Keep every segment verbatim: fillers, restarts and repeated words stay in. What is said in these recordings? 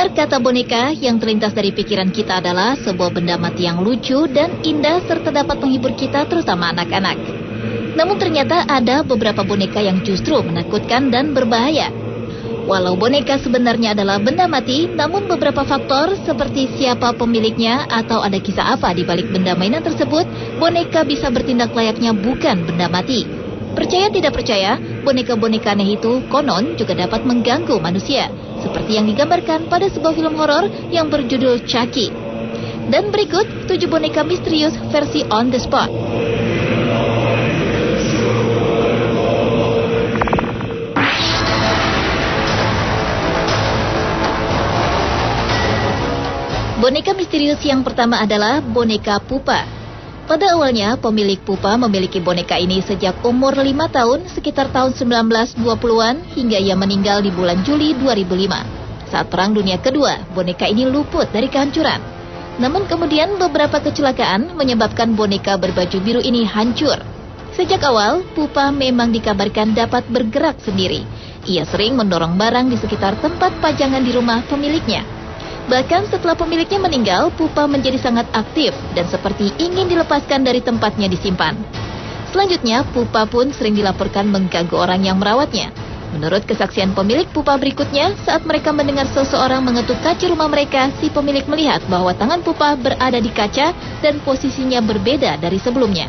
Mendengar kata boneka, yang terlintas dari pikiran kita adalah sebuah benda mati yang lucu dan indah serta dapat menghibur kita, terutama anak-anak. Namun ternyata ada beberapa boneka yang justru menakutkan dan berbahaya. Walau boneka sebenarnya adalah benda mati, namun beberapa faktor seperti siapa pemiliknya atau ada kisah apa di balik benda mainan tersebut, boneka bisa bertindak layaknya bukan benda mati. Percaya tidak percaya, boneka-boneka aneh itu konon juga dapat mengganggu manusia, seperti yang digambarkan pada sebuah film horor yang berjudul Chucky. Dan berikut tujuh boneka misterius versi On The Spot. Boneka misterius yang pertama adalah boneka Pupa. Pada awalnya, pemilik Pupa memiliki boneka ini sejak umur lima tahun, sekitar tahun sembilan belas dua puluhan, hingga ia meninggal di bulan Juli dua ribu lima. Saat Perang Dunia Kedua, boneka ini luput dari kehancuran. Namun kemudian beberapa kecelakaan menyebabkan boneka berbaju biru ini hancur. Sejak awal, Pupa memang dikabarkan dapat bergerak sendiri. Ia sering mendorong barang di sekitar tempat pajangan di rumah pemiliknya. Bahkan setelah pemiliknya meninggal, Pupa menjadi sangat aktif dan seperti ingin dilepaskan dari tempatnya disimpan. Selanjutnya, Pupa pun sering dilaporkan mengganggu orang yang merawatnya. Menurut kesaksian pemilik Pupa berikutnya, saat mereka mendengar seseorang mengetuk kaca rumah mereka, si pemilik melihat bahwa tangan Pupa berada di kaca dan posisinya berbeda dari sebelumnya.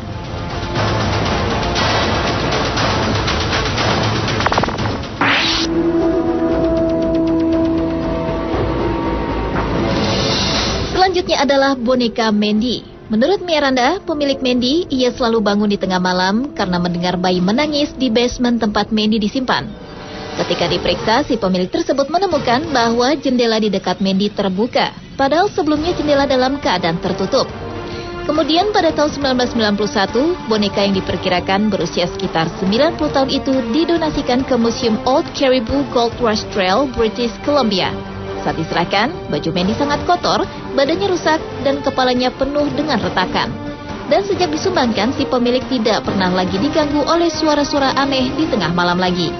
Selanjutnya adalah boneka Mandy. Menurut Miranda, pemilik Mandy, ia selalu bangun di tengah malam karena mendengar bayi menangis di basement tempat Mandy disimpan. Ketika diperiksa, si pemilik tersebut menemukan bahwa jendela di dekat Mandy terbuka, padahal sebelumnya jendela dalam keadaan tertutup. Kemudian pada tahun sembilan belas sembilan puluh satu, boneka yang diperkirakan berusia sekitar sembilan puluh tahun itu didonasikan ke Museum Old Caribou Gold Rush Trail, British Columbia. Saat diserahkan, baju Mandy sangat kotor, badannya rusak, dan kepalanya penuh dengan retakan. Dan sejak disumbangkan, si pemilik tidak pernah lagi diganggu oleh suara-suara aneh di tengah malam lagi.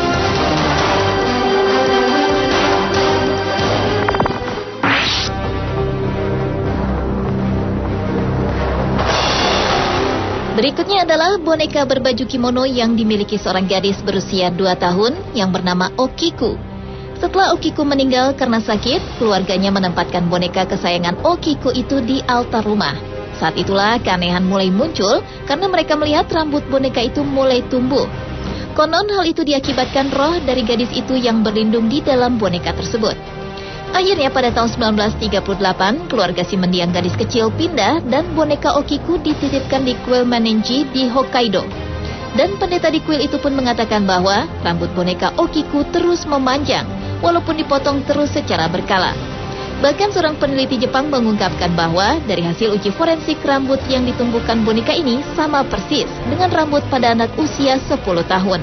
Berikutnya adalah boneka berbaju kimono yang dimiliki seorang gadis berusia dua tahun yang bernama Okiku. Setelah Okiku meninggal karena sakit, keluarganya menempatkan boneka kesayangan Okiku itu di altar rumah. Saat itulah keanehan mulai muncul karena mereka melihat rambut boneka itu mulai tumbuh. Konon hal itu diakibatkan roh dari gadis itu yang berlindung di dalam boneka tersebut. Akhirnya pada tahun sembilan belas tiga puluh delapan, keluarga si mendiang gadis kecil pindah dan boneka Okiku dititipkan di kuil Manenji di Hokkaido. Dan pendeta di kuil itu pun mengatakan bahwa rambut boneka Okiku terus memanjang, walaupun dipotong terus secara berkala. Bahkan seorang peneliti Jepang mengungkapkan bahwa dari hasil uji forensik, rambut yang ditumbuhkan boneka ini sama persis dengan rambut pada anak usia sepuluh tahun.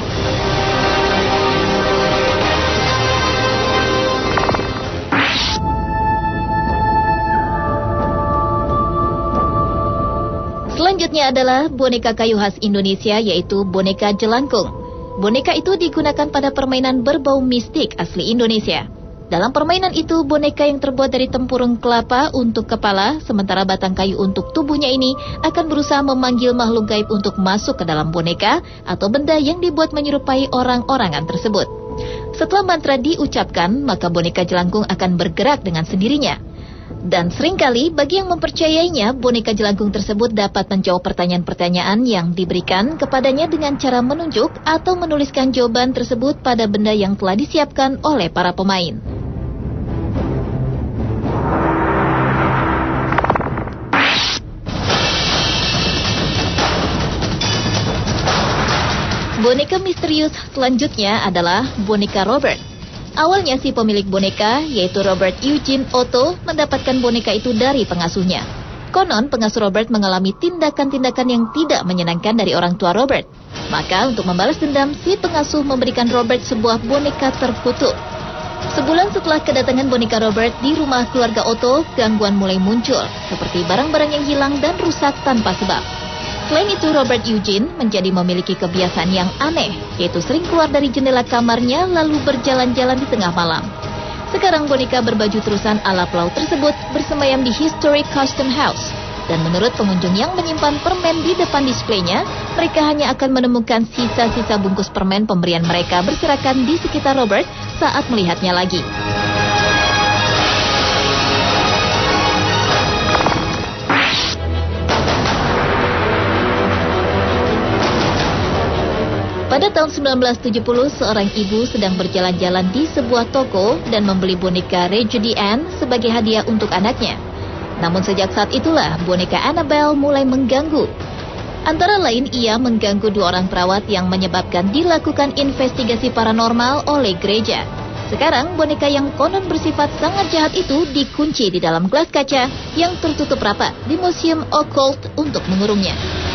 Selanjutnya adalah boneka kayu khas Indonesia, yaitu boneka jelangkung. Boneka itu digunakan pada permainan berbau mistik asli Indonesia. Dalam permainan itu, boneka yang terbuat dari tempurung kelapa untuk kepala, sementara batang kayu untuk tubuhnya ini akan berusaha memanggil makhluk gaib untuk masuk ke dalam boneka atau benda yang dibuat menyerupai orang-orangan tersebut. Setelah mantra diucapkan, maka boneka jelangkung akan bergerak dengan sendirinya. Dan seringkali bagi yang mempercayainya, boneka jelangkung tersebut dapat menjawab pertanyaan-pertanyaan yang diberikan kepadanya dengan cara menunjuk atau menuliskan jawaban tersebut pada benda yang telah disiapkan oleh para pemain. Boneka misterius selanjutnya adalah boneka Robert. Awalnya si pemilik boneka, yaitu Robert Eugene Otto, mendapatkan boneka itu dari pengasuhnya. Konon pengasuh Robert mengalami tindakan-tindakan yang tidak menyenangkan dari orang tua Robert. Maka untuk membalas dendam, si pengasuh memberikan Robert sebuah boneka terkutuk. Sebulan setelah kedatangan boneka Robert di rumah keluarga Otto, gangguan mulai muncul, seperti barang-barang yang hilang dan rusak tanpa sebab. Selain itu, Robert Eugene menjadi memiliki kebiasaan yang aneh, yaitu sering keluar dari jendela kamarnya lalu berjalan-jalan di tengah malam. Sekarang boneka berbaju terusan ala pelaut tersebut bersemayam di Historic Custom House. Dan menurut pengunjung yang menyimpan permen di depan displaynya, mereka hanya akan menemukan sisa-sisa bungkus permen pemberian mereka berserakan di sekitar Robert saat melihatnya lagi. Pada tahun sembilan belas tujuh puluh, seorang ibu sedang berjalan-jalan di sebuah toko dan membeli boneka Raggedy Ann sebagai hadiah untuk anaknya. Namun sejak saat itulah boneka Annabelle mulai mengganggu. Antara lain ia mengganggu dua orang perawat yang menyebabkan dilakukan investigasi paranormal oleh gereja. Sekarang boneka yang konon bersifat sangat jahat itu dikunci di dalam gelas kaca yang tertutup rapat di Museum Occult untuk mengurungnya.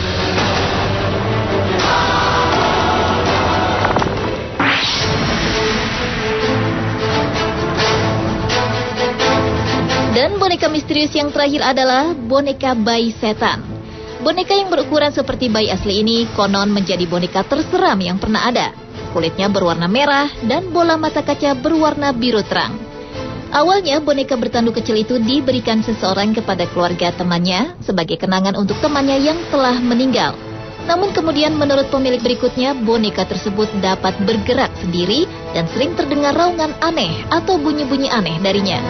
Dan boneka misterius yang terakhir adalah boneka bayi setan. Boneka yang berukuran seperti bayi asli ini konon menjadi boneka terseram yang pernah ada. Kulitnya berwarna merah dan bola mata kaca berwarna biru terang. Awalnya boneka bertanduk kecil itu diberikan seseorang kepada keluarga temannya sebagai kenangan untuk temannya yang telah meninggal. Namun kemudian menurut pemilik berikutnya, boneka tersebut dapat bergerak sendiri dan sering terdengar raungan aneh atau bunyi-bunyi aneh darinya.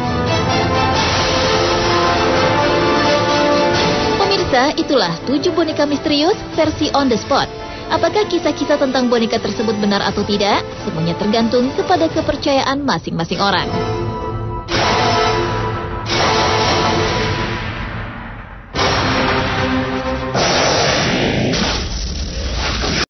Pemirsa, itulah tujuh boneka misterius versi on the spot. Apakah kisah-kisah tentang boneka tersebut benar atau tidak? Semuanya tergantung kepada kepercayaan masing-masing orang.